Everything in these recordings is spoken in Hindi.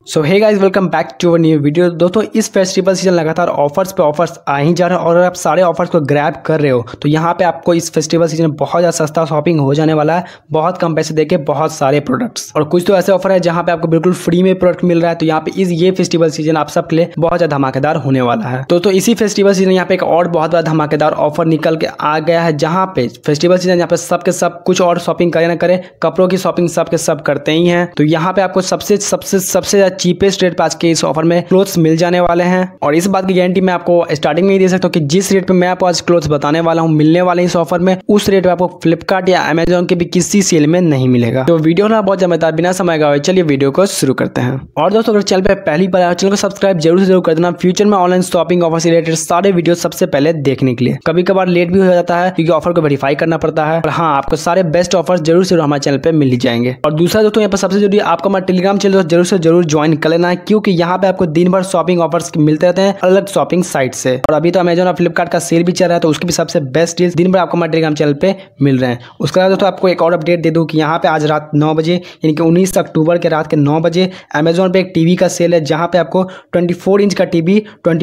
So hey guys, welcome back to our new video. दोस्तों, इस फेस्टिवल सीजन लगातार ऑफर्स पे ऑफर्स आ ही जा रहे हैं और अगर आप सारे ऑफर्स को ग्रैब कर रहे हो तो यहाँ पे आपको इस फेस्टिवल सीजन में बहुत ज़्यादा सस्ता शॉपिंग हो जाने वाला है। बहुत कम पैसे देके बहुत सारे प्रोडक्ट्स, और कुछ तो ऐसे ऑफर है जहाँ पे आपको बिल्कुल फ्री में प्रोडक्ट मिल रहा है। तो यहाँ पे ये फेस्टिवल सीजन आप सबके लिए बहुत ज़्यादा धमाकेदार होने वाला है। तो इसी फेस्टिवल सीजन यहाँ पे एक और बहुत बड़ा धमाकेदार ऑफर निकल के आ गया है, जहाँ पे फेस्टिवल सीजन यहाँ पे सबके सब कुछ और शॉपिंग करे ना करे, कपड़ों की शॉपिंग सबके सब करते ही हैं। तो यहाँ पे आपको सबसे ज़्यादा चीपेस्ट रेट पे के इस ऑफर में क्लोथ्स मिल जाने वाले हैं। और इस बात की गारंटी मैं आपको स्टार्टिंग में ही दे सकता हूँ कि जिस रेट पे मैं आपको आज क्लोथ्स बताने वाला हूँ मिलने वाले इस ऑफर में, उस रेट पे आपको फ्लिपकार्ट या अमेजोन के भी किसी सेल में नहीं मिलेगा। तो वीडियो ना बहुत जमेदार, बिना समय गवाए चलिए वीडियो को शुरू करते हैं। और दोस्तों, अगर चैनल पे पहली बार आए चैनल को सब्सक्राइब जरूर से जरूर कर देना, फ्यूचर में ऑनलाइन शॉपिंग ऑफर से रिलेटेड सारे वीडियो सबसे पहले देखने के लिए। कभी कभार लेट भी हो जाता है क्योंकि ऑफर को वेरीफाई करना पड़ता है, और हाँ, आपको सारे बेस्ट ऑफर जरूर से हमारे चैनल पे मिल ही जाएंगे। और दूसरा दोस्तों, यहाँ पर सबसे जरूरी आपको हमारा टेलीग्राम चैनल जरूर से जरूर ज्वाइन कर लेना है, क्योंकि यहाँ पे आपको दिन भर शॉपिंग ऑफर्स मिलते रहते हैं अलग शॉपिंग साइट से। और अभी तो अमेजोन और फ्लिपकार्ट का सेल भी चल रहा है, तो उसके भी सबसे बेस्ट डील्स दिन भर आपको हमारे टेलीग्राम चैनल पे मिल रहे हैं। उसके बाद दोस्तों आपको एक और अपडेट दे दूं कि यहाँ पे आज रात 9 बजे यानी कि 19 अक्टूबर के रात के 9 बजे अमेजोन पे एक टीवी का सेल है, जहाँ पे आपको 24 इंच का टीवी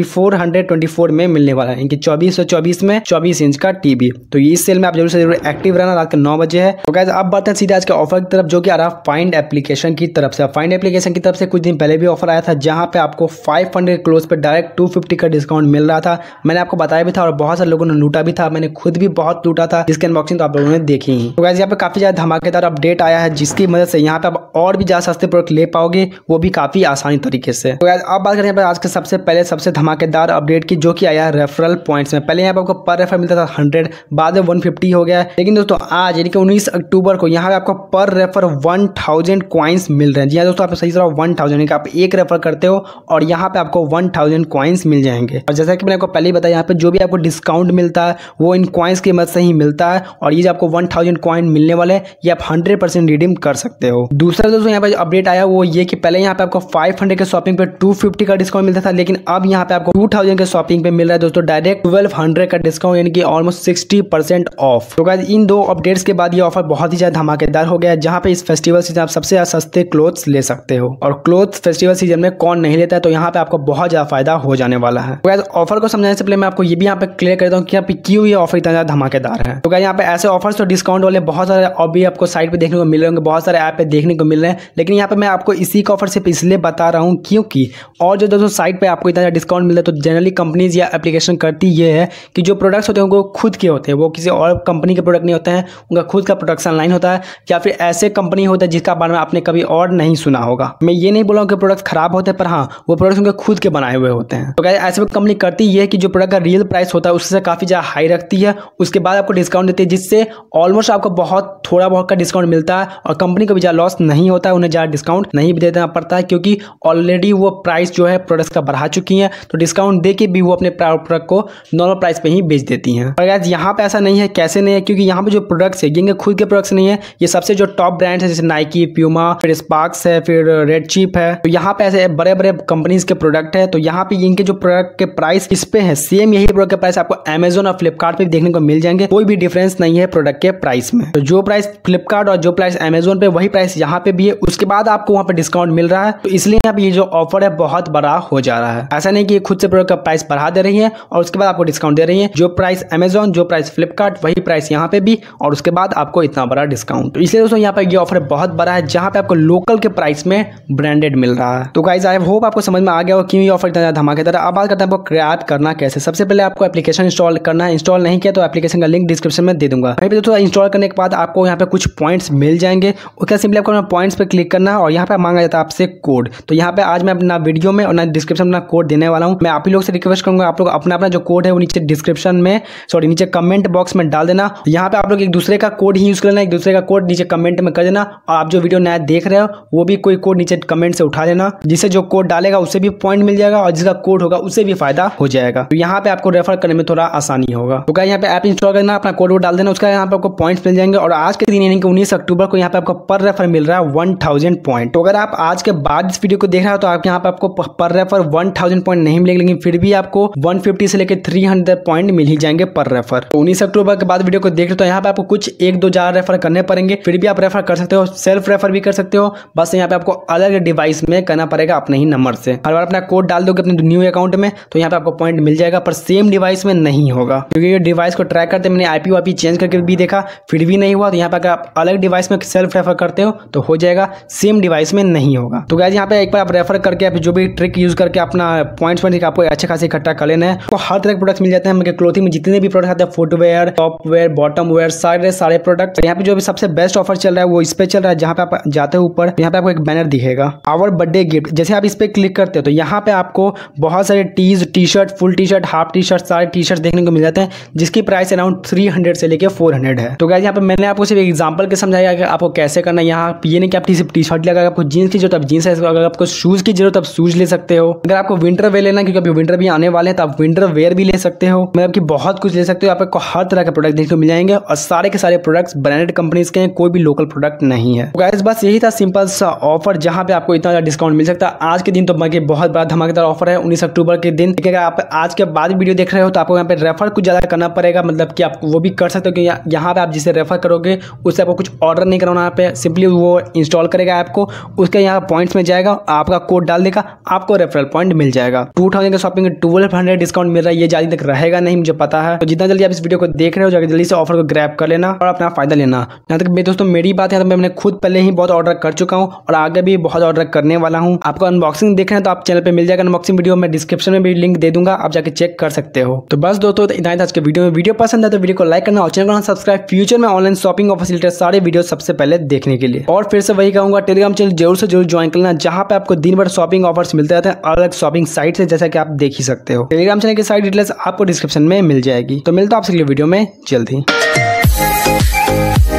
2424 में मिलने वाला है, यानी कि 2424 में 24 इंच का टीवी। तो ये इस सेल में आप जरूर से जरूर एक्टिव रहना, रात के 9 बजे है। तो गाइस, अब बढ़ते हैं सीधे आज के ऑफर की तरफ, जो कि आ रहा है फाइंड एप्लीकेशन की तरफ से। फाइंड एप्लीकेशन की तरफ से कुछ दिन पहले भी ऑफर आया था, जहाँ पे आपको 500 क्लोथ पे डायरेक्ट 250 का डिस्काउंट मिल रहा था। मैंने आपको बताया भी था और बहुत सारे लोगों ने लूटा भी था, मैंने खुद भी बहुत लूटा था, जिसके अनबॉक्सिंग तो आप लोगों ने देखी ही। तो गाइस, यहाँ पे काफी ज्यादा धमाकेदार अपडेट आया है, जिसकी मदद से यहाँ पे आप और भी ज्यादा सस्ते प्रोडक्ट ले पाओगे, वो भी काफी आसानी तरीके से। तो गाइस, अब बात करें आज के सबसे धमाकेदार अपडेट की, जो कि आया है रेफरल पॉइंट्स में। पहले यहाँ पे आपको पर रेफर मिलता था 100, बाद में 150 हो गया है। लेकिन दोस्तों, आज यानी कि 19 अक्टूबर को यहाँ पे आपको पर रेफर 1000 कॉइन्स मिल रहे हैं। जी हाँ दोस्तों, आप सही से 1000, आप एक रेफर करते हो और यहाँ पे आपको 1000 कॉइन्स मिल जाएंगे। और जैसा कि मैंने आपको पहले ही बताया, यहाँ पे जो भी आपको डिस्काउंट मिलता है वो इन कॉइन्स की मदद से ही मिलता है। और ये जो आपको 1000 कॉइन मिलने वाले हैं, ये आप 100% रिडीम कर सकते हो। दूसरा दोस्तों, यहाँ पे जो अपडेट आया वो ये कि पहले यहाँ पे आपको 500 के शॉपिंग पे 250 का डिस्काउंट मिलता था, लेकिन अब यहाँ पे आपको 2000 के शॉपिंग पे मिल रहा है दोस्तों डायरेक्ट 1200 का डिस्काउंट, यानी कि ऑलमोस्ट 60% ऑफ। तो गाइस, इन दो अपडेट्स के बाद ये ऑफर बहुत ही ज्यादा धमाकेदार हो गया है, जहाँ पे इस फेस्टिवल सीजन आप सबसे ज्यादा सस्ते क्लोथ्स ले सकते हो। और क्लोथ फेस्टिवल सीजन में कौन नहीं लेता है, तो यहाँ पे आपको बहुत ज्यादा फायदा हो जाने वाला है। तो गाइस, ऑफर को समझाने से पहले मैं आपको ये भी यहाँ पे क्लियर करता हूँ कि यहाँ पे क्यों ये ऑफर इतना ज्यादा धमाकेदार है। तो गाइस, यहाँ पे ऐसे ऑफर्स तो डिस्काउंट वाले बहुत सारे और भी आपको साइट पे देखने को मिल रहे होंगे, बहुत सारे ऐप पे देखने को मिल रहे हैं, लेकिन यहाँ पे मैं आपको इसी का ऑफर सिर्फ इसलिए बता रहा हूँ क्योंकि और जो दोस्तों साइट पे आपको इतना ज्यादा डिस्काउंट मिलता है, तो जनरली कंपनीज या एप्लीकेशन करती ये है कि जो प्रोडक्ट्स होते हैं वो खुद के होते हैं, वो किसी और कंपनी के प्रोडक्ट नहीं होते हैं, उनका खुद का प्रोडक्शन लाइन होता है, या फिर ऐसे कंपनी होता है जिसका बारे में आपने कभी और नहीं सुना होगा। मैं ये नहीं बोल रहा हूँ कि प्रोडक्ट खराब होते हैं, पर हाँ, वो प्रोडक्ट्स उनके खुद के बनाए हुए होते हैं। तो गाइस, ऐसे में कंपनी करती ये है कि जो प्रोडक्ट का रियल प्राइस होता है उससे काफी ज्यादा हाई रखती है, उसके बाद आपको डिस्काउंट देती है, जिससे ऑलमोस्ट आपको बहुत थोड़ा बहुत का डिस्काउंट मिलता है और कंपनी को भी ज्यादा लॉस नहीं होता है, उन्हें ज्यादा डिस्काउंट नहीं भी देना पड़ता है, क्योंकि ऑलरेडी वो प्राइस जो है प्रोडक्ट्स का बढ़ा चुकी है। तो डिस्काउंट दे के भी वो अपने प्रोडक्ट को नॉर्मल प्राइस पे ही बेच देती हैं। और गाइस, यहाँ पे ऐसा नहीं है। कैसे नहीं है? क्योंकि यहाँ पे जो प्रोडक्ट्स है ये खुद के प्रोडक्ट्स नहीं है, ये सबसे जो टॉप ब्रांड्स है, जैसे नाइकी, प्यूमा, फिर स्पार्क्स है, फिर रेड चीप है, तो यहाँ पे ऐसे बड़े बड़े कंपनीज के प्रोडक्ट है। तो यहाँ पे इनके जो प्रोडक्ट के प्राइस इस पे है, सेम यही प्रोडक्ट के प्राइस आपको अमेजोन और फ्लिपकार्ट पे देखने को मिल जाएंगे, कोई भी डिफरेंस नहीं है प्रोडक्ट के प्राइस में। तो जो प्राइस फ्लिपकार्ट और जो प्राइस अमेजोन पे, वही प्राइस यहाँ पे भी है, उसके बाद आपको वहाँ पे डिस्काउंट मिल रहा है। तो इसलिए यहाँ पे ये जो ऑफर है बहुत बड़ा हो जा रहा है। ऐसा नहीं कि खुद से प्रोडक्ट का प्राइस बढ़ा दे रही है और उसके बाद आपको डिस्काउंट दे रही है। जो प्राइस अमेजोन, जो प्राइस फ्लिपकार्ट, वही प्राइस यहाँ पे भी, और उसके बाद आपको इतना बड़ा डिस्काउंट। तो इसलिए दोस्तों, यहाँ पे ये ऑफर बहुत बड़ा है, जहाँ पे आपको लोकल के प्राइस में ब्रांडेड मिल रहा है। तो गाइस, आई होप आपको समझ में आ गया हो क्यों ये ऑफर इतना ज्यादा धमाकेदार है। अब बात करते हैं आपको ग्रैब करना कैसे। सबसे पहले आपको एप्लीकेशन इंस्टॉल करना है। इंस्टॉल नहीं किया तो एप्लीकेशन का लिंक डिस्क्रिप्शन में दे दूंगा। वहीं पे दोस्तों, इंस्टॉल करने के बाद आपको यहाँ पे कुछ पॉइंट्स मिल जाएंगे। उसका सिंपली आपको पॉइंट्स पे क्लिक करना है और यहाँ पे मांगा जाता है आपसे कोड। तो यहाँ पे आज मैं अपना वीडियो में और ना डिस्क्रिप्शन में कोड देने वाला हूँ। मैं आप ही लोग से रिक्वेस्ट करूंगा, आप लोग अपना जो कोड है वो नीचे डिस्क्रिप्शन में, नीचे कमेंट बॉक्स में डाल देना। यहाँ पे आप लोग एक दूसरे का कोड ही यूज करना, एक दूसरे का कोड नीचे कमेंट में कर देना। और आप जो वीडियो नया देख रहे हो वो भी कोई कोड नीचे कमेंट से उठा लेना, जिससे जो कोड डालेगा उससे भी पॉइंट मिल जाएगा और जिसका कोड होगा उससे भी फायदा हो जाएगा। तो यहाँ पे आपको रेफर करने में थोड़ा आसानी होगा। तो यहाँ पे ऐप इंस्टॉल करना, अपना कोड डाल देना, उसका यहाँ पे आपको पॉइंट्स मिल जाएंगे। और आज के दिन यानी कि 19 अक्टूबर को यहाँ पे आपको पर रेफर मिल रहा है 1000 पॉइंट। तो अगर आप आज के बाद इस वीडियो को देख रहे हो तो आप यहाँ पे आपको पर रेफर 1000 पॉइंट नहीं मिलेंगे, लेकिन फिर भी आपको 150 से लेकर 300 पॉइंट मिल ही जाएंगे पर रेफर। तो 19 अक्टूबर के बाद वीडियो को देख रहे हो तो यहाँ पे आपको कुछ 1-2 ज़्यादा रेफर करने पड़ेंगे, फिर भी आप रेफर कर सकते हो। सेल्फ रेफर भी कर सकते हो, बस यहाँ पे आपको अलग डिवाइस डिवाइस में करना पड़ेगा अपने ही नंबर से। हर बार अपना कोड डाल दोगे अपने न्यू अकाउंट में तो यहाँ पे आपको पॉइंट मिल जाएगा, पर सेम डिवाइस में नहीं होगा, क्योंकि ये डिवाइस को ट्रैक करते मैंने आईपी वाईपी चेंज करके भी देखा फिर भी नहीं हुआ। तो यहाँ पे अगर आप अलग डिवाइस में सेल्फ रेफर करते हो तो हो जाएगा, सेम डिवाइस में नहीं होगा। तो गाइस यहाँ पे एक बार आप रेफर करके आप जो भी ट्रिक यूज करके अपना पॉइंट्स आपको अच्छे खासे इकट्ठा कर लेना है। तो हर तरह के प्रोडक्ट्स मिल जाते हैं हमें क्लोथिंग में, जितने भी प्रोडक्ट आते हैं, फुटवेयर, टॉपवेयर, बॉटम वेयर, सारे प्रोडक्ट। यहाँ पे जो भी सबसे बेस्ट ऑफर चल रहा है वो इस पे चल रहा है, जहाँ पे आप जाते हो ऊपर यहाँ पे आपको एक बैनर दिखेगा आवर बर्थडे गिफ्ट। जैसे आप इस पे क्लिक करते हो तो यहाँ पे आपको बहुत सारे T shirt, full T shirt, half T shirt, सारे टी शर्ट देखने को मिल जाते हैं, जिसकी प्राइस अराउंड 300 से लेके 400 है। तो गाइस यहाँ पे मैंने आपको सिर्फ एग्जांपल के समझाया कि आपको कैसे करना है। यहाँ ये नहीं कि आप सिर्फ टी शर्ट लगा, आपको जीन्स की जरूरत जीन्स है, अगर आपको शूज की जरूरत आप शूज ले सकते हो। अगर आपको विंटर वेयर लेना, क्योंकि अभी विंटर भी आने वाले हैं, तो आप विंटर वेयर भी ले सकते हो। मतलब कि बहुत कुछ ले सकते हो। आपको हर तरह के प्रोडक्ट देखने को मिल जाएंगे और सारे के सारे प्रोडक्ट्स ब्रांडेड कंपनीज के हैं, कोई भी लोकल प्रोडक्ट नहीं है। तो गाइस बस यही था सिंपल सा ऑफर, जहां पे आपको इतना ज्यादा डिस्काउंट मिल सकता है। आज के दिन तो बाकी बहुत बड़ा धमाकेदार ऑफर है 19 अक्टूबर के दिन। अगर आप आज के बाद वीडियो देख रहे हो तो आपको यहाँ पे रेफर कुछ ज्यादा करना पड़ेगा, मतलब कि आप वो भी कर सकते हो कि यहाँ पे आप जिसे रेफर करोगे उससे आपको कुछ ऑर्डर नहीं कराना, यहाँ पे सिंपली वो इंस्टॉल करेगा ऐप को, उसके यहाँ पॉइंट्स में जाएगा, आपका कोड डाल देगा, आपको रेफरल पॉइंट मिल जाएगा। 2000 का शॉपिंग 1200 डिस्काउंट मिल रहा है, ये जल्दी तक रहेगा नहीं मुझे पता है। तो जितना जल्दी आप इस वीडियो को देख रहे हो जाकर जल्दी से ऑफर को ग्रैब कर लेना और अपना फायदा लेना। यहाँ तक दोस्तों मेरी बात है तो मैंने खुद पहले ही बहुत ऑर्डर कर चुका हूँ और आगे भी बहुत ऑर्डर करने वाला हूँ। आपको अनबॉक्सिंग देखना है तो आप चैनल पे मिल जाएगा अनबॉक्सिंग वीडियो, मैं डिस्क्रिप्शन में भी लिंक दे दूंगा, आप जाके चेक कर सकते हो। तो बस दोस्तों इतना ही था आज के वीडियो में। वीडियो पसंद है तो वीडियो को लाइक करना और चैनल को सब्सक्राइब, फ्यूचर में ऑनलाइन शॉपिंग और फैसिलिटी सारे वीडियो सबसे पहले देखने के लिए। और फिर से वही कहूंगा, टेलीग्राम चैनल जरूर से जरूर ज्वाइन करना, जहां पे आपको दिन भर शॉपिंग ऑफर्स मिलते रहते हैं अलग शॉपिंग साइट से, जैसा कि आप देख ही सकते हो। टेलीग्राम चैनल की साइट डिटेल्स आपको डिस्क्रिप्शन में मिल जाएगी। तो मिलता है आपसे अगले वीडियो में जल्द ही।